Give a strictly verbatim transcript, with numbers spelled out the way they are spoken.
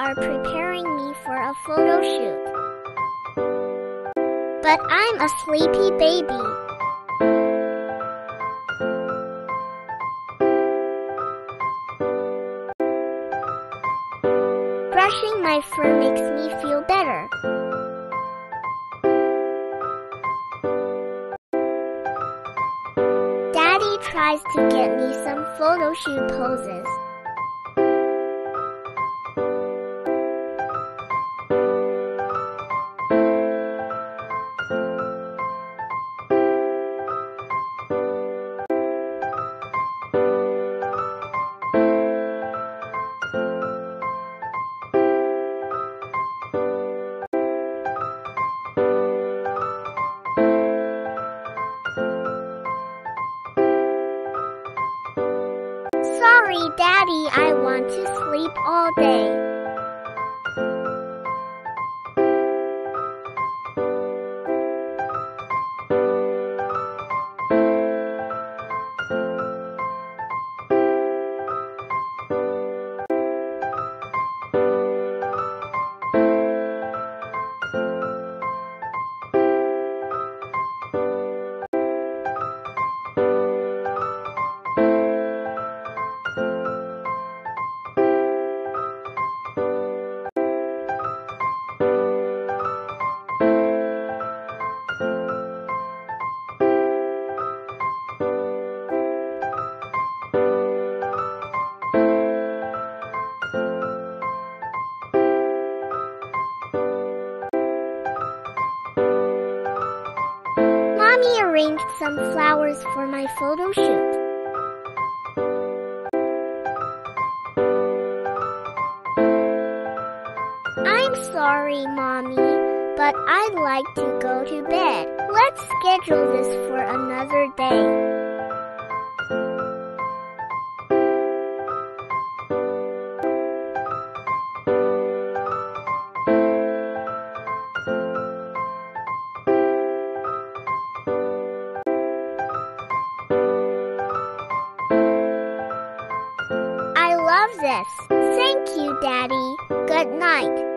are preparing me for a photo shoot. But I'm a sleepy baby. Brushing my fur makes me feel better. Daddy tries to get me some photo shoot poses. Sorry, Daddy, I want to sleep all day. Mommy arranged some flowers for my photo shoot. I'm sorry, Mommy, but I'd like to go to bed. Let's schedule this for another day. I love this. Thank you, Daddy. Good night.